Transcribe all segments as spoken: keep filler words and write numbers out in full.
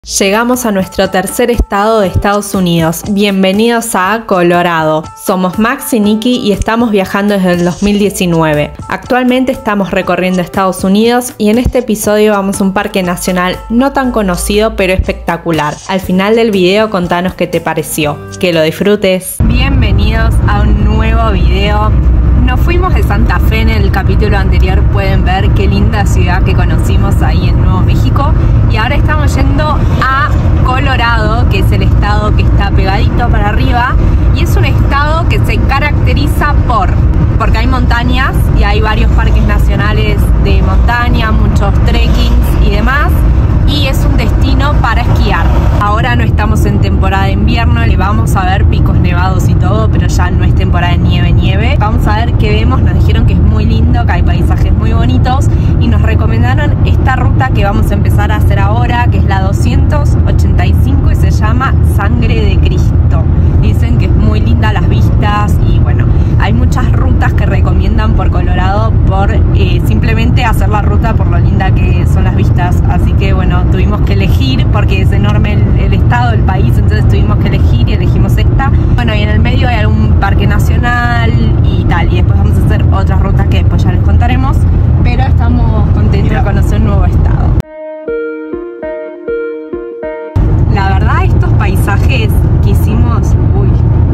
Llegamos a nuestro tercer estado de Estados Unidos. Bienvenidos a Colorado. Somos Max y Nikki y estamos viajando desde el dos mil diecinueve. Actualmente estamos recorriendo Estados Unidos y en este episodio vamos a un parque nacional no tan conocido pero espectacular. Al final del video contanos qué te pareció. Que lo disfrutes. Bienvenidos a un nuevo video. Nos fuimos de Santa Fe en el capítulo anterior, pueden ver qué linda ciudad que conocimos ahí en Nuevo México. Y ahora estamos yendo a Colorado, que es el estado que está pegadito para arriba. Y es un estado que se caracteriza por, porque hay montañas y hay varios parques nacionales de montaña, muchos trekkings y demás. Y es un destino para esquiar. Ahora no estamos en temporada de invierno, le vamos a ver picos nevados y todo, pero ya no es temporada de nieve, nieve. Vamos a ver qué vemos, nos dijeron que es muy lindo, que hay paisajes muy bonitos y nos recomendaron esta ruta que vamos a empezar a hacer ahora, que es la doscientos ochenta y cinco y se llama Sangre de Cristo. Dicen que es muy linda las vistas y bueno, hay muchas rutas que recomiendan por Colorado por eh, simplemente hacer la ruta por lo linda que son las vistas, así que bueno, tuvimos que elegir porque es enorme el, el estado, el país, entonces tuvimos que elegir y elegimos esta. Bueno, y en el medio hay algún parque nacional y tal, y después vamos a hacer otras rutas que después ya les contaremos, pero estamos contentos de conocer un nuevo estado. La verdad, estos paisajes que hicimos, uy.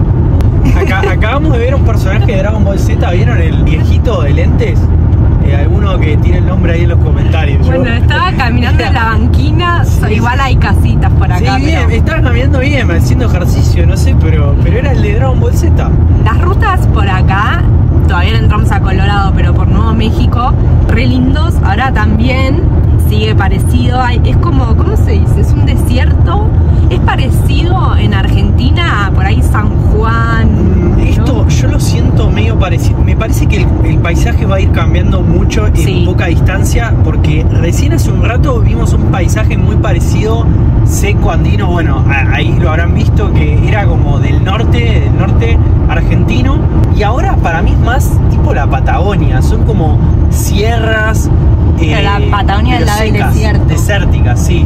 Acá, acabamos de ver un personaje de Dragon Ball Z, ¿vieron el viejito de lentes? Eh, alguno que tiene el nombre ahí en los comentarios. Bueno, yo estaba caminando en la banquina, sí, igual hay casitas por acá. Sí, bien, pero... estaba caminando bien, haciendo ejercicio, no sé, pero, pero era el de Dragon Ball Z. Las rutas por acá, todavía no entramos a Colorado, pero por Nuevo México, re lindos. Ahora también sigue parecido, hay, es como, ¿cómo se dice? Es un desierto, es parecido en Argentina, por ahí San Juan. ¿No? Esto yo lo siento medio parecido, me parece que el, el paisaje va a ir cambiando mucho en sí. poca distancia, porque recién hace un rato vimos un paisaje muy parecido, seco andino, bueno, ahí lo habrán visto que era como del norte, del norte argentino, y ahora para mí es más tipo la Patagonia, son como sierras. Pero eh, la Patagonia del lado del desierto. Desértica, sí.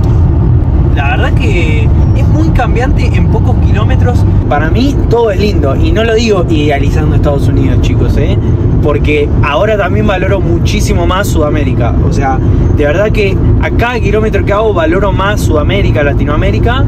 La verdad que es muy cambiante en pocos kilómetros. Para mí todo es lindo. Y no lo digo idealizando Estados Unidos, chicos, ¿eh? Porque ahora también valoro muchísimo más Sudamérica. O sea, de verdad que a cada kilómetro que hago valoro más Sudamérica, Latinoamérica.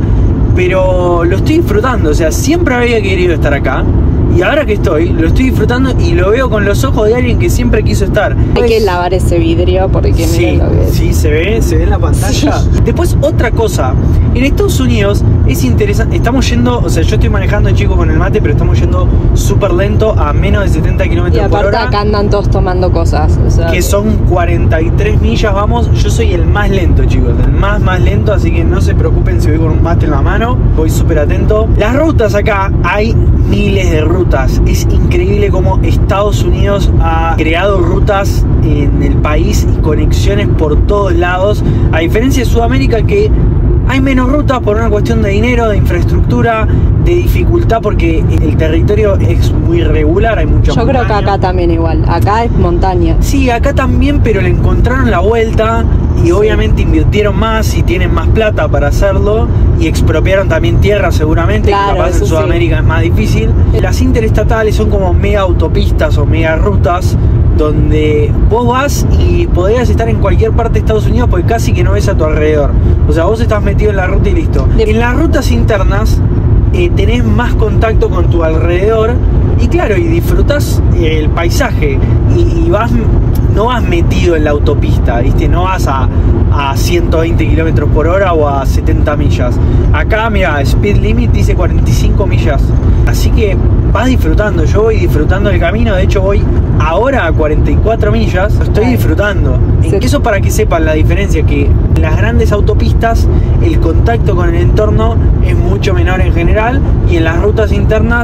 Pero lo estoy disfrutando. O sea, siempre había querido estar acá. Y ahora que estoy, lo estoy disfrutando y lo veo con los ojos de alguien que siempre quiso estar. Hay pues, que lavar ese vidrio porque sí, miren lo que es. Sí, se ve, se ve en la pantalla. Sí. Después otra cosa, en Estados Unidos es interesante, estamos yendo, o sea, yo estoy manejando, chico, con el mate, pero estamos yendo súper lento a menos de setenta kilómetros por hora. Y aparte acá andan todos tomando cosas. O sea, que, que son cuarenta y tres millas, vamos, yo soy el más lento, chicos, el más, más lento, así que no se preocupen si voy con un mate en la mano, voy súper atento. Las rutas acá, hay miles de rutas. Es increíble cómo Estados Unidos ha creado rutas en el país y conexiones por todos lados, a diferencia de Sudamérica, que hay menos rutas por una cuestión de dinero, de infraestructura, de dificultad, porque el territorio es muy irregular, hay muchas Yo montañas. Creo que acá también igual, acá es montaña. Sí, acá también, pero le encontraron la vuelta y sí. obviamente invirtieron más y tienen más plata para hacerlo y expropiaron también tierra seguramente, claro, que capaz en Sudamérica sí. es más difícil. Las interestatales son como mega autopistas o mega rutas donde vos vas y podrías estar en cualquier parte de Estados Unidos porque casi que no ves a tu alrededor. O sea, vos estás metido en la ruta y listo. De... En las rutas internas eh, tenés más contacto con tu alrededor y claro, y disfrutás eh, el paisaje y, y vas, no vas metido en la autopista, ¿viste? No vas a, a ciento veinte kilómetros por hora o a setenta millas. Acá, mira, speed limit dice cuarenta y cinco millas. Así que vas disfrutando, yo voy disfrutando del camino, de hecho voy ahora a cuarenta y cuatro millas, lo estoy disfrutando. En que eso para que sepan la diferencia, que en las grandes autopistas el contacto con el entorno es mucho menor en general y en las rutas internas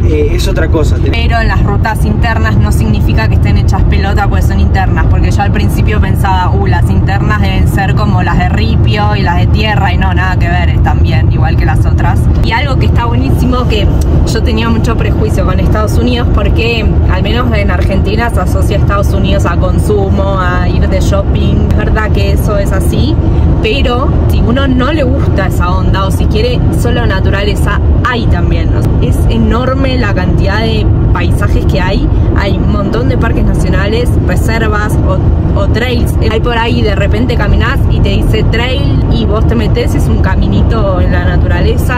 eh, es otra cosa. Pero en las rutas internas no significa que estén hechas pelota, pues son internas, porque yo al principio pensaba, uh, las internas deben ser como las de ripio y las de tierra, y no, nada que ver, están bien, igual que las otras. Y algo que está buenísimo, que yo tenía mucho prejuicio con Estados Unidos, porque al menos en Argentina se asocia a Estados Unidos a consumo, a ir de shopping. Es verdad que eso es así, pero si uno no le gusta esa onda o si quiere solo naturaleza, hay también. Es enorme la cantidad de paisajes que hay. Hay un montón de parques nacionales, reservas o, o trails. Hay por ahí, de repente caminás y te dice trail y vos te metés, es un caminito en la naturaleza.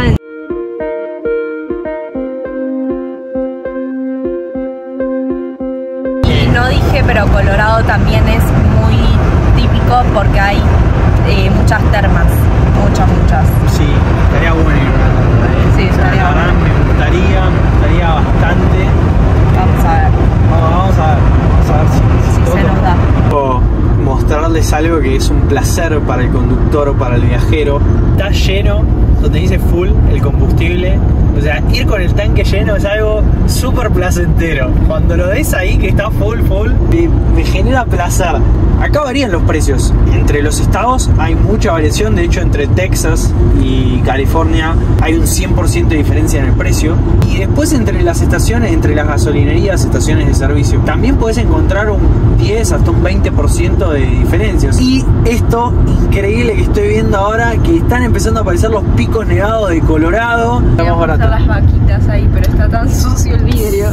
Y no dije, pero Colorado también es muy típico porque hay eh, muchas termas, muchas, muchas. Sí, estaría bueno ir a una terma, ¿eh? Sí, estaría la verdad, bueno. me gustaría, me gustaría bastante. Vamos a ver. Vamos, vamos a ver, vamos a ver si, Si se nos da. Puedo mostrarles algo que es un placer para el conductor o para el viajero. Está lleno, donde dice full, el combustible. O sea, ir con el tanque lleno es algo súper placentero. Cuando lo ves ahí que está full, full, me, me genera placer. Acá varían los precios. Entre los estados hay mucha variación. De hecho, entre Texas y California hay un cien por ciento de diferencia en el precio. Y después entre las estaciones, entre las gasolinerías, estaciones de servicio, también puedes encontrar un diez hasta un veinte por ciento de diferencias. Y esto increíble que estoy viendo ahora, que están empezando a aparecer los picos nevados de Colorado. Estamos baratos. Las vaquitas ahí, pero está tan sucio el vidrio.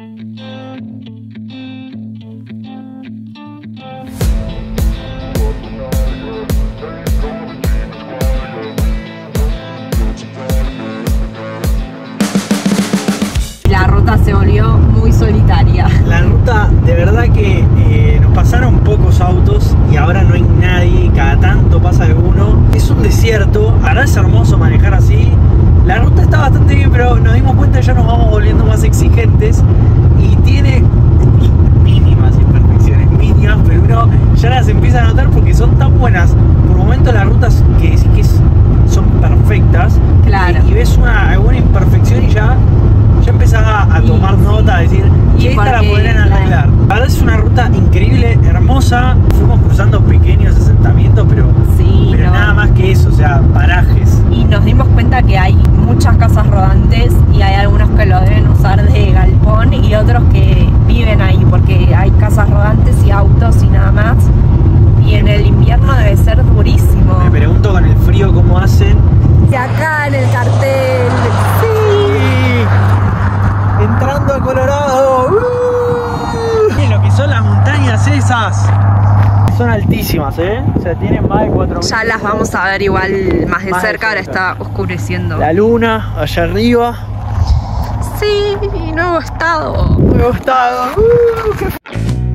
La ruta se volvió muy solitaria. La ruta, de verdad que eh, nos pasaron pocos autos y ahora no hay nadie, cada tanto pasa alguno. Es un desierto, ahora es hermoso manejar así. La ruta está bastante bien, pero nos dimos cuenta que ya nos vamos volviendo más exigentes y tiene mínimas imperfecciones, mínimas, pero uno ya las empieza a notar porque son tan buenas. Por momentos las rutas que decís que es, son perfectas, Claro. y, y ves una alguna imperfección y ya, ya empezás a, a tomar Y- nota, a decir, y y esta la porque, podrían claro. arreglar. La verdad es una ruta increíble, hermosa. Fuimos cruzando pequeños asentamientos, pero, Sí, pero no. nada más que eso, o sea, parajes. Y nos dimos cuenta que hay muchas casas rodantes y hay algunos que lo deben usar de galpón y otros que viven ahí porque hay casas rodantes y autos y nada más. Y en el invierno debe ser durísimo. Me pregunto con el frío cómo hacen. Y acá en el cartel. ¡Sí! Entrando a Colorado. ¡Uh! Miren lo que son las montañas esas. Son altísimas, ¿eh? O sea, tienen más de cuatro mil. Ya las vamos a ver igual más de Más de cerca, ahora cerca. está oscureciendo. La luna allá arriba. Sí, nuevo estado. Nuevo estado. ¡Uh!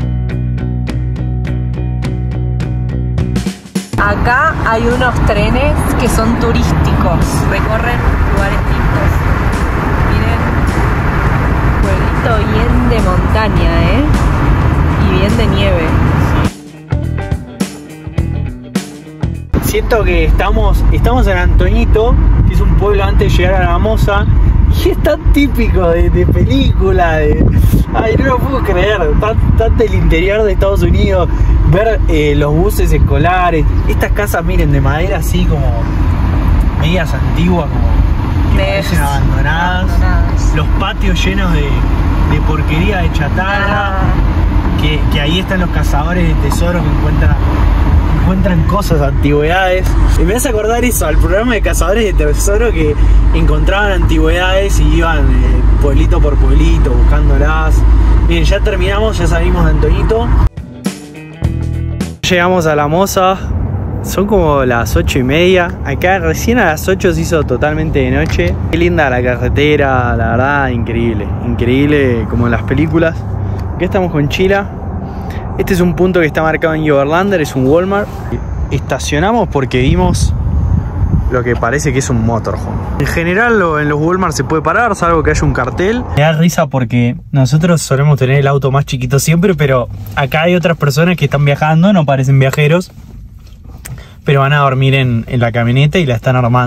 Acá hay unos trenes que son turísticos, recorren lugares lindos. Miren, pueblito bien de montaña, ¿eh? Y bien de nieve. Siento que estamos, estamos en Antoñito, que es un pueblo antes de llegar a La Moza, y es tan típico de, de película, de... Ay, no lo puedo creer, tan, tan del interior de Estados Unidos, ver eh, los buses escolares, estas casas, miren, de madera así como medias antiguas, como que Medias parecen abandonadas, abandonadas. los patios llenos de, de porquería de chatarra, Ah, que, que ahí están los cazadores de tesoros que encuentran encuentran cosas, antigüedades. Y me hace acordar eso, al programa de cazadores de tesoro, que encontraban antigüedades y iban eh, pueblito por pueblito buscándolas. Bien, ya terminamos, ya salimos de Antoñito. Llegamos a La Moza, son como las ocho y media. Acá recién a las ocho se hizo totalmente de noche. Qué linda la carretera, la verdad, increíble. Increíble como en las películas. Acá estamos con Chila. Este es un punto que está marcado en Overlander, es un Walmart. Estacionamos porque vimos lo que parece que es un motorhome. En general lo, en los Walmart se puede parar, salvo que haya un cartel. Me da risa porque nosotros solemos tener el auto más chiquito siempre, pero acá hay otras personas que están viajando, no parecen viajeros, pero van a dormir en, en la camioneta y la están armando.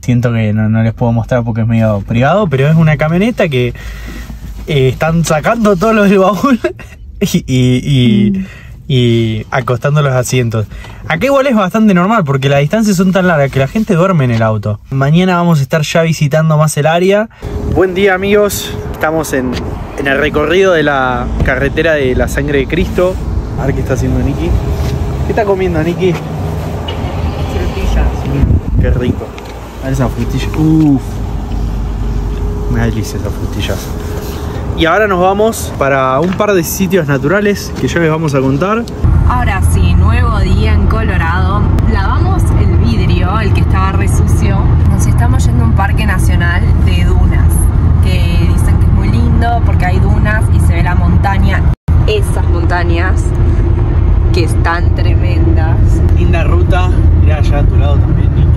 Siento que no, no les puedo mostrar porque es medio privado, pero es una camioneta que eh, están sacando todos los del baúl y, y, y, mm. y acostando los asientos. Acá igual es bastante normal porque las distancias son tan largas que la gente duerme en el auto. Mañana vamos a estar ya visitando más el área. Buen día, amigos, estamos en, en el recorrido de la carretera de la Sangre de Cristo. A ver qué está haciendo Niki. ¿Qué está comiendo Niki? Frutillas. Mm, qué rico. A ver esas frutillas. Uff. Una delicia esas frutillas. Y ahora nos vamos para un par de sitios naturales que ya les vamos a contar. Ahora sí, nuevo día en Colorado. Lavamos el vidrio, el que estaba re sucio. Nos estamos yendo a un parque nacional de dunas, que dicen que es muy lindo porque hay dunas y se ve la montaña. Esas montañas que están tremendas. Linda ruta. Mirá allá a tu lado también, Niki.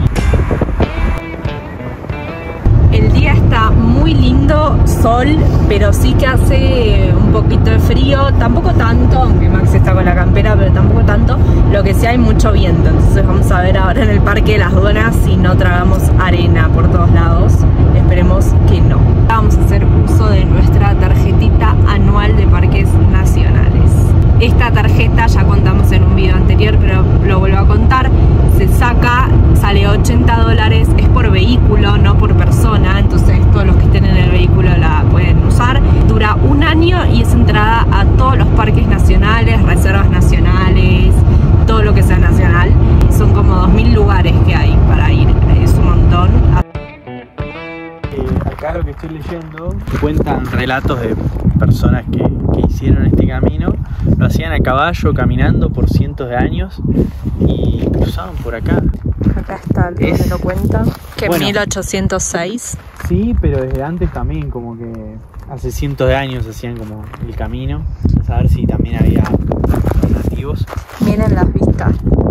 El día está muy lindo, sol, pero sí que hace un poquito de frío, tampoco tanto, aunque Max está con la campera, pero tampoco tanto. Lo que sí hay mucho viento, entonces vamos a ver ahora en el Parque de las Dunas si no tragamos arena por todos lados. Esperemos que no. Vamos a hacer uso de nuestra tarjetita anual de parques nacionales. Esta tarjeta ya contamos en un video anterior, pero lo vuelvo a contar. Se saca, sale ochenta dólares, es por vehículo, no por persona. Entonces todos los que estén en el vehículo la pueden usar. Dura un año y es entrada a todos los parques nacionales, reservas nacionales, todo lo que sea nacional. Son como dos mil lugares que hay para ir, es un montón. Acá lo que estoy leyendo cuentan relatos de personas que, que hicieron este camino. Lo hacían a caballo, caminando por cientos de años y cruzaban por acá. Acá está el es... que lo cuenta, que bueno, mil ochocientos seis. Sí, pero desde antes también, como que hace cientos de años hacían como el camino. A saber si también había nativos. Miren las vistas.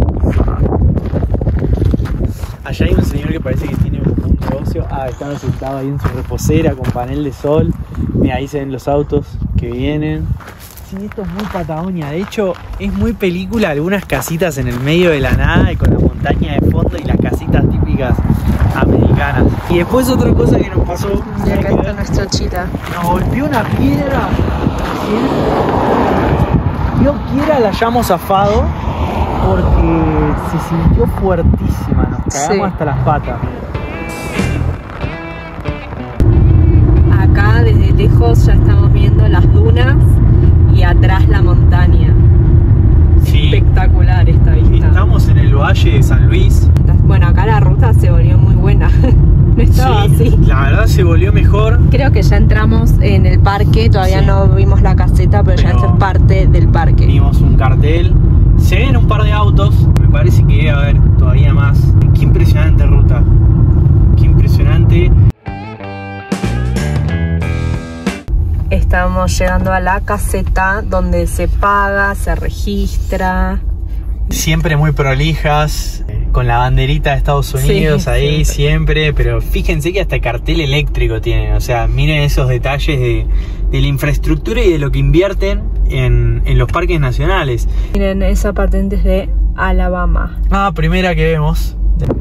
Allá hay un señor que parece que tiene como un negocio. Ah, estaba sentado ahí en su reposera con panel de sol. Mira, ahí se ven los autos que vienen. Sí, esto es muy Patagonia. De hecho, es muy película. Algunas casitas en el medio de la nada y con la montaña de fondo y las casitas típicas americanas. Y después otra cosa que nos pasó. Y acá está nuestra chita. Nos golpeó una piedra. Dios quiera la hayamos zafado porque se sintió fuertísima. Nos cagamos sí. hasta las patas. Acá desde lejos ya estamos viendo las dunas y atrás la montaña. Sí. Espectacular esta vista. Estamos en el Valle de San Luis. Bueno, acá la ruta se volvió muy buena. No estaba sí, así. La verdad se volvió mejor. Creo que ya entramos en el parque. Todavía sí. no vimos la caseta, pero, pero ya esto es parte del parque. Vimos un cartel. Se ven un par de autos. Me parece que debe haber todavía más. Qué impresionante ruta. Qué impresionante. Estamos llegando a la caseta donde se paga, se registra. Siempre muy prolijas, con la banderita de Estados Unidos sí, ahí siempre. siempre. Pero fíjense que hasta cartel eléctrico tienen. O sea, miren esos detalles de, de la infraestructura y de lo que invierten en, en los parques nacionales. Miren, esa patente es de Alabama. Ah, primera que vemos.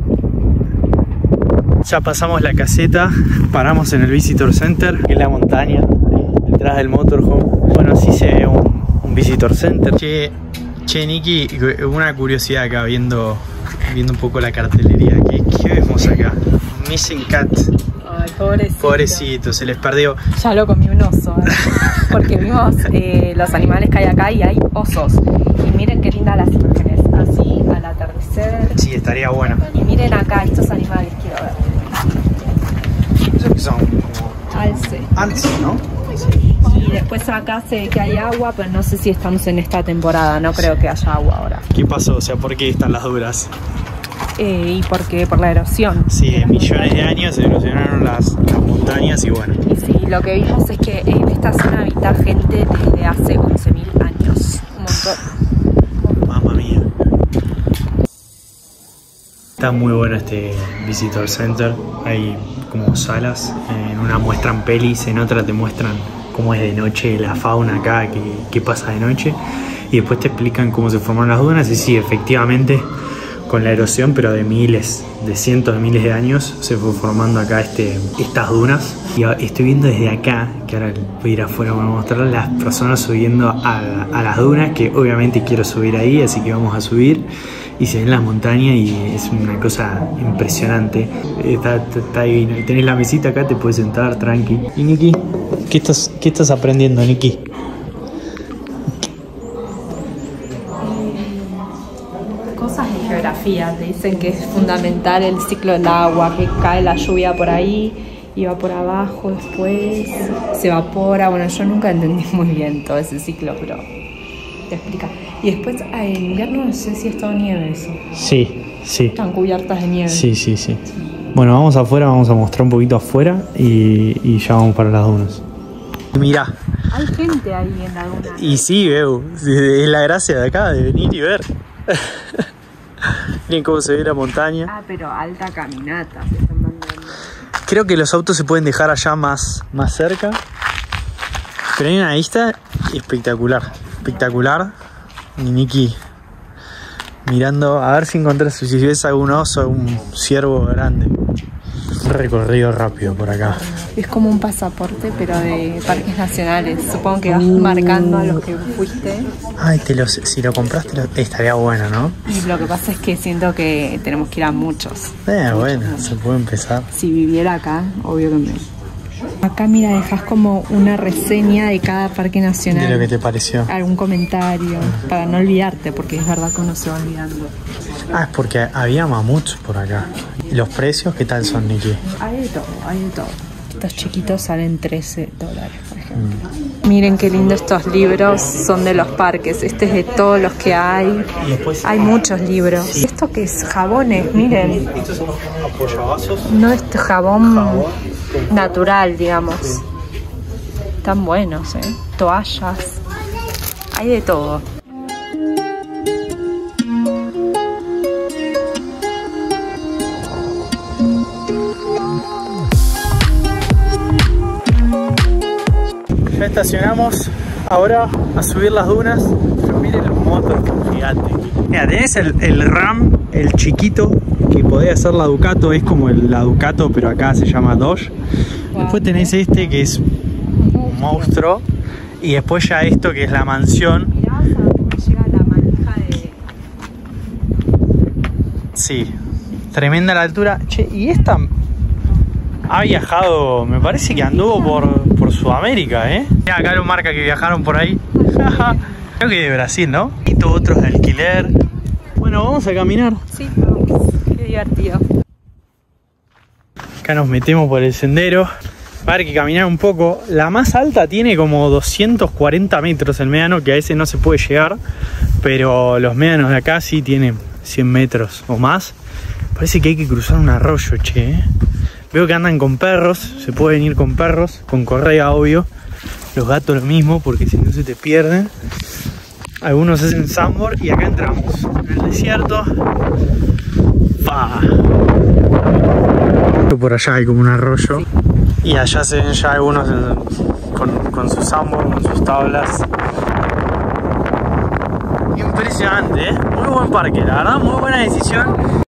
Ya pasamos la caseta, paramos en el Visitor Center, que es la montaña, detrás del motorhome. Bueno, así se ve un, un Visitor Center. Che, che, Niki, una curiosidad acá viendo, viendo un poco la cartelería. ¿Qué, qué vemos acá? Missing Cat. Ay, pobrecito. Pobrecito, se les perdió. Ya lo comió un oso, ¿eh? Porque vimos eh, los animales que hay acá y hay osos. Y miren qué lindas las imágenes, así al atardecer. Sí, estaría bueno. Y miren acá estos animales, quiero ver. ¿Esos que son? Como... Alce. Alce, ¿no? Sí. Y después acá se ve que hay agua, pero no sé si estamos en esta temporada, no creo que haya agua ahora. ¿Qué pasó? O sea, ¿por qué están las duras? Eh, y porque por la erosión. Sí, en millones de años se erosionaron las, las montañas y bueno. Y sí, lo que vimos es que en esta zona habita gente desde hace once mil años. Un montón. Mamma mía. Está muy bueno este Visitor Center. Hay como salas. En una muestran pelis, en otra te muestran cómo es de noche la fauna acá, qué, qué pasa de noche. Y después te explican cómo se formaron las dunas. Y sí, efectivamente, con la erosión, pero de miles, de cientos de miles de años, se fue formando acá este, estas dunas. Y estoy viendo desde acá, que ahora voy a ir afuera para mostrar las personas subiendo a, a las dunas, que obviamente quiero subir ahí, así que vamos a subir. Y se ven las montañas y es una cosa impresionante. Está, está, está divino. Y tenés la mesita acá, te puedes sentar tranqui. Y Niki, ¿qué estás, qué estás aprendiendo, Niki? Cosas de geografía. Te dicen que es fundamental el ciclo del agua, que cae la lluvia por ahí y va por abajo, después se evapora. Bueno, yo nunca entendí muy bien todo ese ciclo, pero te explica. Y después en invierno no sé si es todo nieve eso. Sí, sí. Están cubiertas de nieve. Sí, sí, sí. Bueno, vamos afuera, vamos a mostrar un poquito afuera y, y ya vamos para las dunas. Mirá. Hay gente ahí en la duna. Y sí, veo. Es la gracia de acá, de venir y ver. Miren cómo se ve la montaña. Ah, pero alta caminata se están mandando. Creo que los autos se pueden dejar allá más, más cerca. Pero hay una vista espectacular. Espectacular. Y Niki mirando a ver si encontrás, si ves algún oso, algún ciervo grande. Un recorrido rápido por acá. Es como un pasaporte, pero de parques nacionales. Supongo que vas marcando a los que fuiste. Ay, te los, si lo compraste lo, estaría bueno, ¿no? Y lo que pasa es que siento que tenemos que ir a muchos. Eh, bueno, se puede empezar. Si viviera acá, obvio que me... Acá, mira, dejas como una reseña de cada parque nacional. De lo que te pareció. Algún comentario, uh-huh. Para no olvidarte, porque es verdad que uno se va olvidando. Ah, es porque había mamuts por acá. ¿Y los precios qué tal son, Niki? Hay de todo, hay de todo. Estos chiquitos salen trece dólares, por ejemplo. Mm. Miren qué lindo estos libros, son de los parques. Este es de todos los que hay. Después, hay muchos libros. Sí. ¿Esto qué es? Jabones, miren. Estos son apoyavasos. No, este jabón, jabón natural, digamos. Están buenos, ¿eh? Toallas. Hay de todo. Ya estacionamos ahora a subir las dunas. Pero miren los motos gigantes. Mira, tenés el, el Ram, el chiquito, que podía ser la Ducato, es como el, la Ducato, pero acá se llama Dodge. Wow. Después tenés este que es un monstruo. Y después ya esto que es la mansión. Mirá, cómo llega la manija de... Sí, tremenda la altura. Che, y esta ha viajado, me parece que anduvo por, por Sudamérica, ¿eh? Mirá, acá lo marca que viajaron por ahí. Creo que de Brasil, ¿no? Y todos otros de alquiler. Bueno, vamos a caminar. Sí, vamos. Qué divertido. Acá nos metemos por el sendero. Va a haber que caminar un poco. La más alta tiene como doscientos cuarenta metros el médano, que a ese no se puede llegar. Pero los médanos de acá sí tienen cien metros o más. Parece que hay que cruzar un arroyo, che, ¿eh? Veo que andan con perros. Se pueden ir con perros, con correa, obvio. Los gatos lo mismo, porque si no se te pierden. Algunos hacen sandboard y acá entramos en el desierto. ¡Fa! Por allá hay como un arroyo. Sí. Y allá se ven ya algunos con, con sus sandboard, con sus tablas. Impresionante, ¿eh? Muy buen parque, la verdad, muy buena decisión.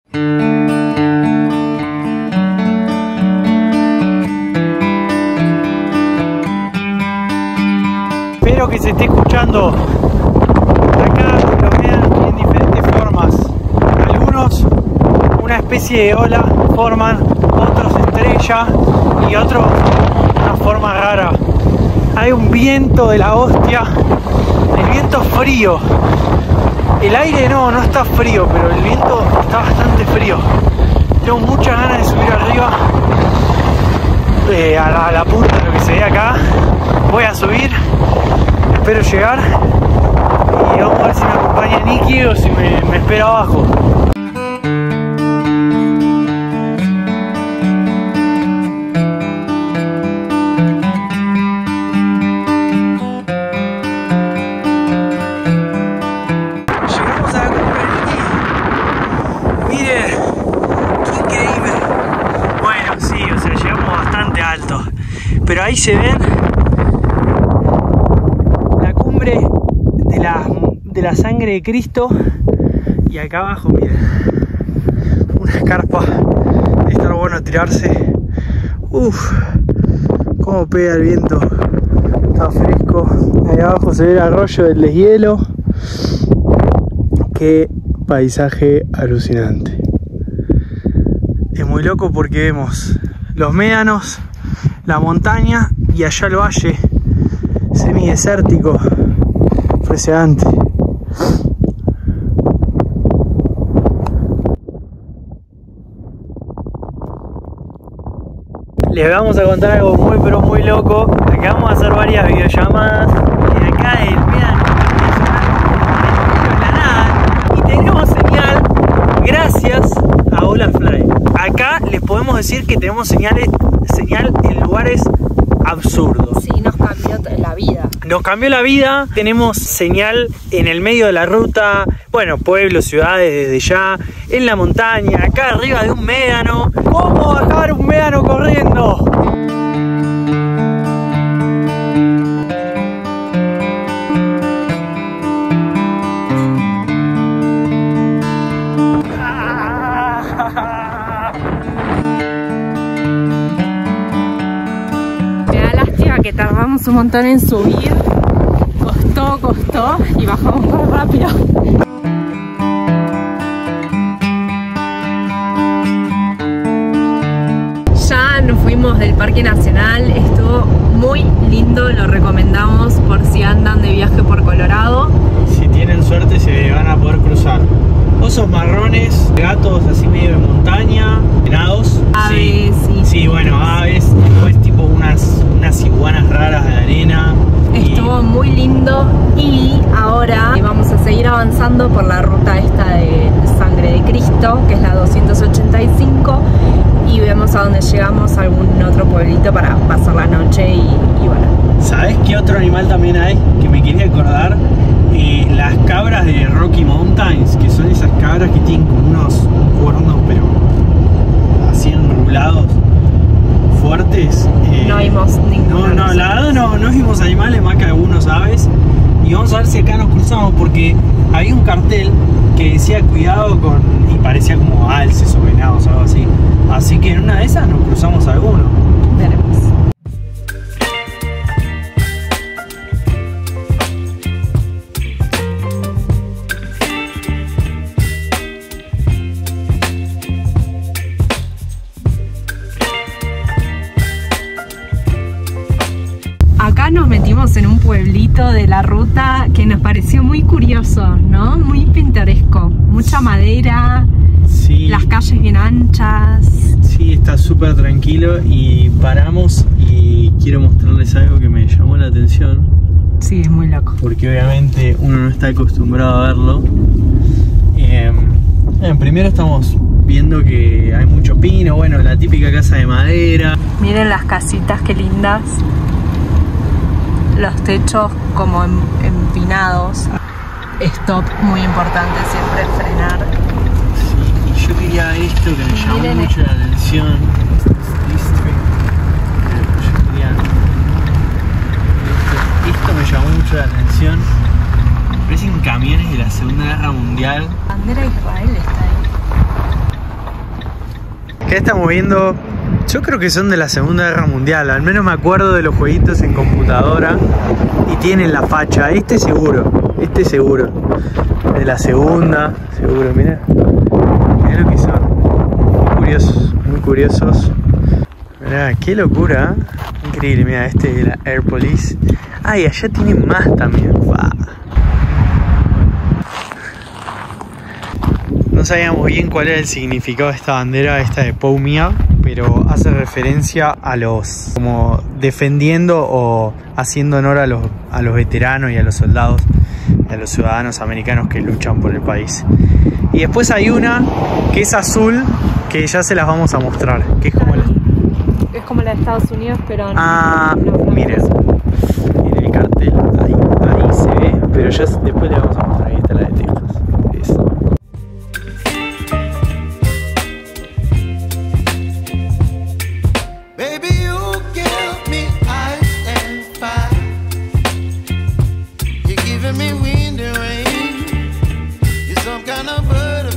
Espero que se esté escuchando. Acá los médanos tienen diferentes formas. Algunos una especie de ola forman, otros estrella y otros una forma rara. Hay un viento de la hostia. El viento frío. El aire no, no está frío, pero el viento está bastante frío. Tengo muchas ganas de subir arriba, eh, a, la, a la punta de lo que se ve acá. Voy a subir, espero llegar y vamos a ver si me acompaña Niki o si me, me espera abajo. Pero ahí se ven la cumbre de la, de la sangre de Cristo. Y acá abajo, miren, carpa. Está bueno tirarse. Uff, cómo pega el viento. Está fresco. Ahí abajo se ve el arroyo del deshielo. Qué paisaje alucinante. Es muy loco porque vemos los médanos, la montaña y allá el valle semidesértico. Impresionante. Les vamos a contar algo muy pero muy loco. Acabamos de hacer varias videollamadas y acá el médano en la nada y tenemos señal gracias a Holafly. Acá les podemos decir que tenemos señales, señal en lugares absurdos. Sí, nos cambió la vida. Nos cambió la vida, tenemos señal en el medio de la ruta, bueno, pueblos, ciudades desde ya, en la montaña, acá arriba de un médano. ¿Cómo bajar un médano corriendo? Que tardamos un montón en subir, costó, costó y bajamos más rápido. Ya nos fuimos del Parque Nacional, estuvo muy lindo, lo recomendamos por si andan de viaje por Colorado. Si tienen suerte se van a poder cruzar. Osos marrones, gatos así medio de montaña, venados. Aves, sí. Sí, sí, bueno, aves, después tipo unas, unas iguanas raras de arena. Estuvo y... muy lindo y ahora vamos a seguir avanzando por la ruta esta de Sangre de Cristo, que es la doscientos ochenta y cinco, y vemos a dónde llegamos, a algún otro pueblito para pasar la noche y, y bueno. ¿Sabes qué otro animal también hay que me quería acordar? Eh, las cabras de Rocky Mountains, que son esas cabras que tienen como unos cuernos pero así enrulados, fuertes. Eh, no vimos ninguno. No, no, la verdad no, no vimos animales más que algunos aves. Y vamos a ver si acá nos cruzamos porque había un cartel que decía cuidado con... y parecía como alces o venados o algo así. Así que en una de esas nos cruzamos alguno. Veremos. Acá nos metimos en un pueblito de la ruta que nos pareció muy curioso, ¿no? Muy pintoresco. Mucha madera, sí. Las calles bien anchas. Sí, está súper tranquilo y paramos y quiero mostrarles algo que me llamó la atención. Sí, es muy loco. Porque obviamente uno no está acostumbrado a verlo. Eh, eh, primero estamos viendo que hay mucho pino, bueno, la típica casa de madera. Miren las casitas, qué lindas. Los techos como empinados. Stop, muy importante siempre frenar. Sí, y yo quería esto que me llamó Miren mucho esto. la atención. Yo quería... esto, esto me llamó mucho la atención. Parecen camiones de la Segunda Guerra Mundial. La bandera de Israel está ahí. ¿Qué estamos viendo? Yo creo que son de la Segunda Guerra Mundial, al menos me acuerdo de los jueguitos en computadora y tienen la facha, este seguro, este seguro, de la Segunda, seguro, mirá, mirá lo que son, muy curiosos, muy curiosos, mirá, qué locura, ¿eh? Increíble, mirá, este es de la Air Police, ah, y allá tienen más también, ¡fua! No sabíamos bien cuál era el significado de esta bandera, esta de Paumia, pero hace referencia a los, como defendiendo o haciendo honor a los, a los veteranos y a los soldados, y a los ciudadanos americanos que luchan por el país. Y después hay una que es azul, que ya se las vamos a mostrar, que es como la... Es como la de Estados Unidos, pero no... Ah, no, no, miren, miren el cartel, ahí, ahí se ve, pero ya después le vamos a mostrar, ahí está la de Texas. Eso. Me wind and rain, you're some kind of bird.